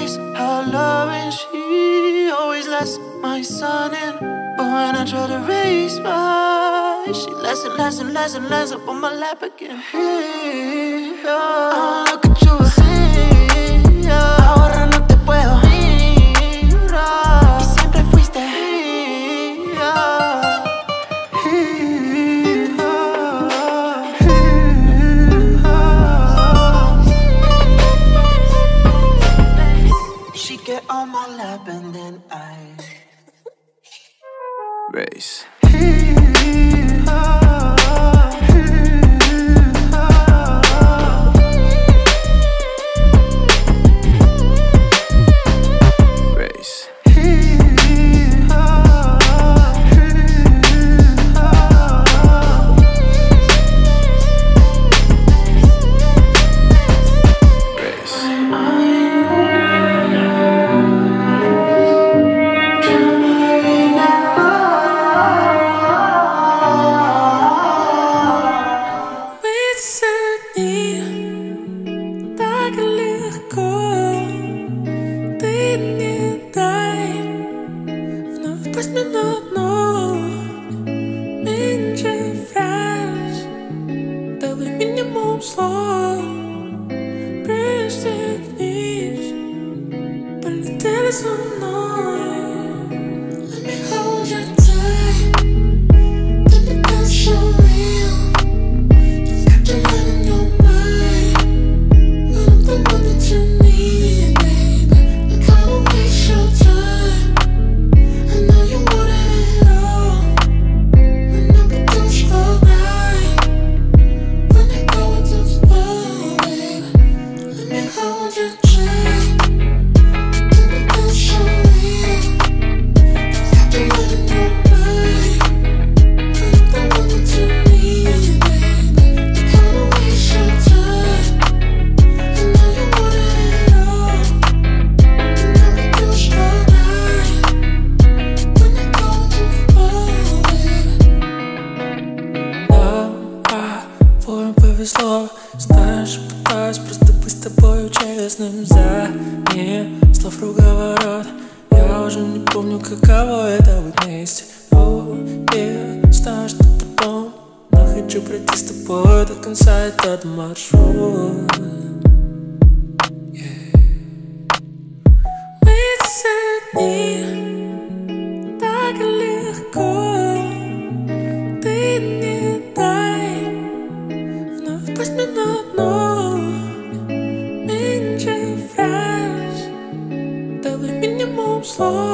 waste her love, and she always lets my sun in. But when I try to raise my, she lets it up on my lap again. Hey, oh, look at you, hey, ahora no te puedo mirar. Y siempre fuiste She get on my lap and then I race. Знаешь, пытаюсь просто быть с тобою честным. За ним слов круговорот. Я уже не помню, каково это быть вместе. Знаю, что потом, но хочу пройти с тобой до конца этот маршрут. Мы одни, так легко. Ты не дай вновь пасть мне на дно. Меньше фраз, давай минимум слов.